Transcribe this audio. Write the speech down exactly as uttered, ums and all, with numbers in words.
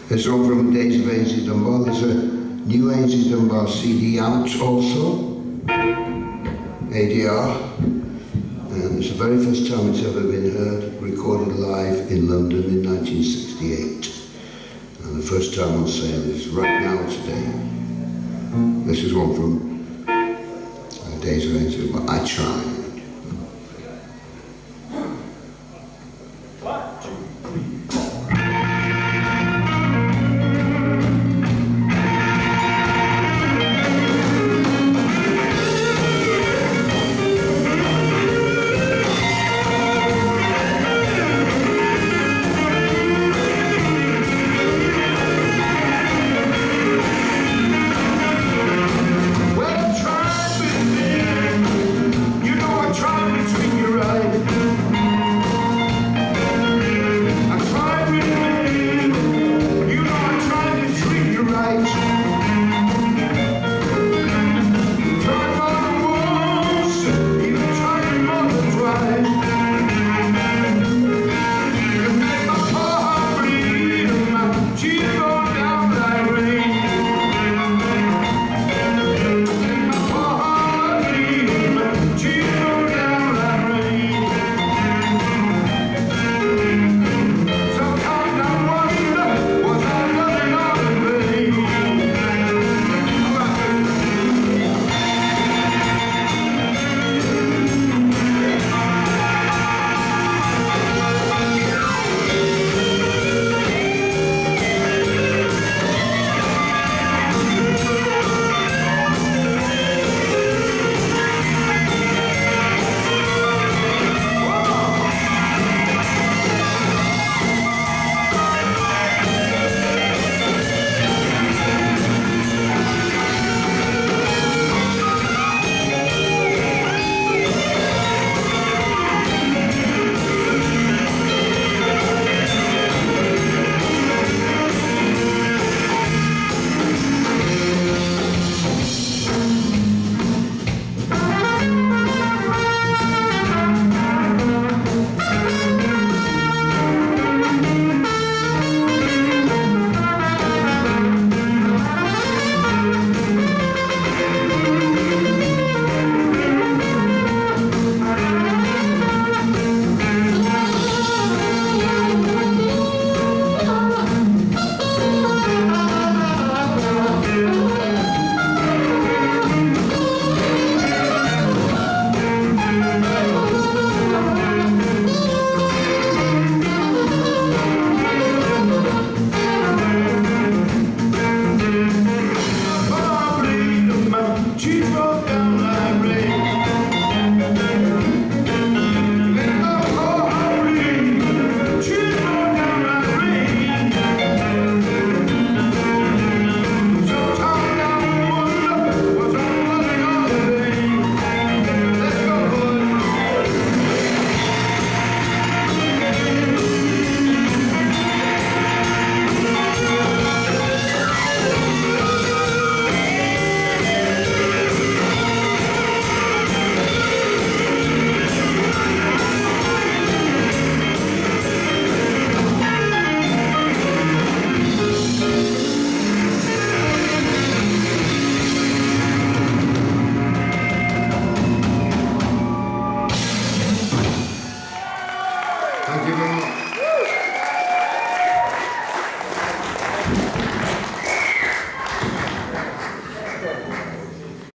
There's one from Days of Ainsley Dunbar. There's a new Ainsley Dunbar C D out also, A D R. And it's the very first time it's ever been heard, recorded live in London in nineteen sixty-eight. And the first time on sale is right now today. This is one from uh, Days of Ainsley Dunbar, I Try.